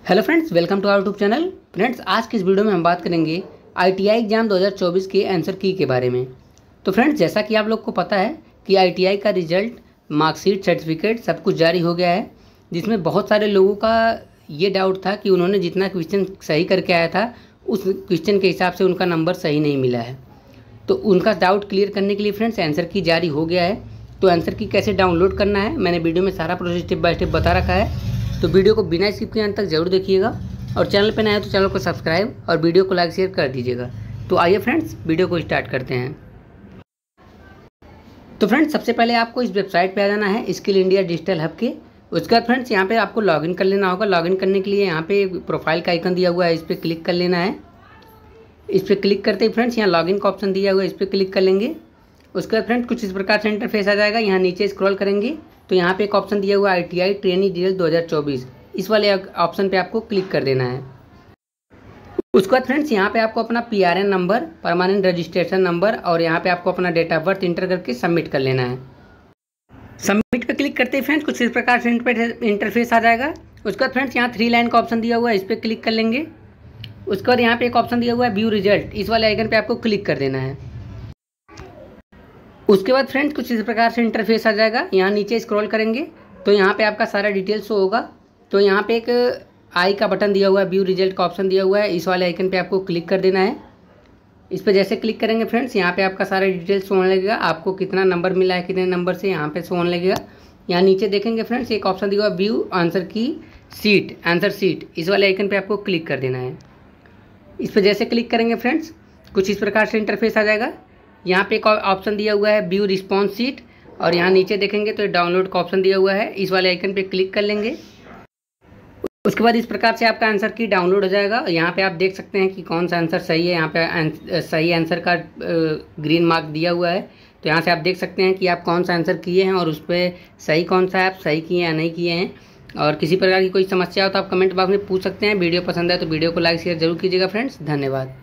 Hello friends, welcome to our YouTube channel. Friends, आज की इस वीडियो में हम बात करेंगे आईटीआई एग्जाम 2024 के आंसर की के बारे में। तो फ्रेंड्स, जैसा कि आप लोग को पता है कि आईटीआई का रिजल्ट, मार्कशीट, सर्टिफिकेट सब कुछ जारी हो गया है, जिसमें बहुत सारे लोगों का ये डाउट था कि उन्होंने जितना क्वेश्चन सही करके आया था उस क्वेश्चन के हिसाब से उनका नंबर सही नहीं मिला है। तो उनका डाउट क्लियर करने के लिए फ्रेंड्स आंसर की जारी हो गया है। तो आंसर की कैसे डाउनलोड करना है मैंने वीडियो में सारा प्रोसेस स्टेप बाय स्टेप बता रखा है। तो वीडियो को बिना स्किप के अंत तक जरूर देखिएगा और चैनल पर नया है तो चैनल को सब्सक्राइब और वीडियो को लाइक शेयर कर दीजिएगा। तो आइए फ्रेंड्स, वीडियो को स्टार्ट करते हैं। तो फ्रेंड्स, सबसे पहले आपको इस वेबसाइट पे आ जाना है, स्किल इंडिया डिजिटल हब के। उसके बाद फ्रेंड्स यहाँ पे आपको लॉगिन कर लेना होगा। लॉगिन करने के लिए यहाँ पे प्रोफाइल का आइकन दिया हुआ है, इस पर क्लिक कर लेना है। इस पर क्लिक करते ही फ्रेंड्स यहाँ लॉगिन का ऑप्शन दिया हुआ है, इस पर क्लिक कर लेंगे। उसके बाद फ्रेंड्स कुछ इस प्रकार से इंटरफेस आ जाएगा। यहाँ नीचे स्क्रॉल करेंगे तो यहाँ पे एक ऑप्शन दिया हुआ है आईटीआई ट्रेनी डीएल 2024, इस वाले ऑप्शन पे आपको क्लिक कर देना है। उसके बाद फ्रेंड्स यहाँ पे आपको अपना PRN number, permanent registration number और यहाँ पे आपको अपना डेट ऑफ बर्थ इंटर करके सबमिट कर लेना है। सबमिट पे क्लिक करते ही फ्रेंड्स कुछ इस प्रकार से इंटरफेस आ जाएगा। उसके बाद फ्रेंड्स यहाँ 3 लाइन का ऑप्शन दिया हुआ है, इस पर क्लिक कर लेंगे। उसके बाद यहाँ पे एक ऑप्शन दिया हुआ है व्यू रिजल्ट, इस वाले आइकन पे आपको क्लिक कर देना है। उसके बाद फ्रेंड्स कुछ इस प्रकार से इंटरफेस आ जाएगा। यहाँ नीचे स्क्रॉल करेंगे तो यहाँ पे आपका सारा डिटेल्स शो होगा। तो यहाँ पे एक आई का बटन दिया हुआ है, व्यू रिजल्ट का ऑप्शन दिया हुआ है, इस वाले आइकन पे आपको क्लिक कर देना है। इस पर जैसे क्लिक करेंगे फ्रेंड्स यहाँ पे आपका सारा डिटेल्स शो होने लगेगा। आपको कितना नंबर मिला है, कितने नंबर से यहाँ पे शो होने लगेगा। यहाँ नीचे देखेंगे फ्रेंड्स एक ऑप्शन दिया हुआ view answer key sheet, answer sheet, इस वाले आइकन पे आपको क्लिक कर देना है। इस पर जैसे क्लिक करेंगे फ्रेंड्स कुछ इस प्रकार से इंटरफेस आ जाएगा। यहाँ पे एक ऑप्शन दिया हुआ है व्यू रिस्पॉन्स सीट और यहाँ नीचे देखेंगे तो डाउनलोड का ऑप्शन दिया हुआ है, इस वाले आइकन पे क्लिक कर लेंगे। उसके बाद इस प्रकार से आपका आंसर की डाउनलोड हो जाएगा। यहाँ पे आप देख सकते हैं कि कौन सा आंसर सही है। यहाँ पे सही आंसर का ग्रीन मार्क दिया हुआ है। तो यहाँ से आप देख सकते हैं कि आप कौन सा आंसर किए हैं और उस पर सही कौन सा है, आप सही किए या नहीं किए हैं। और किसी प्रकार की कोई समस्या हो तो आप कमेंट बॉक्स में पूछ सकते हैं। वीडियो पसंद है तो वीडियो को लाइक शेयर जरूर कीजिएगा फ्रेंड्स। धन्यवाद।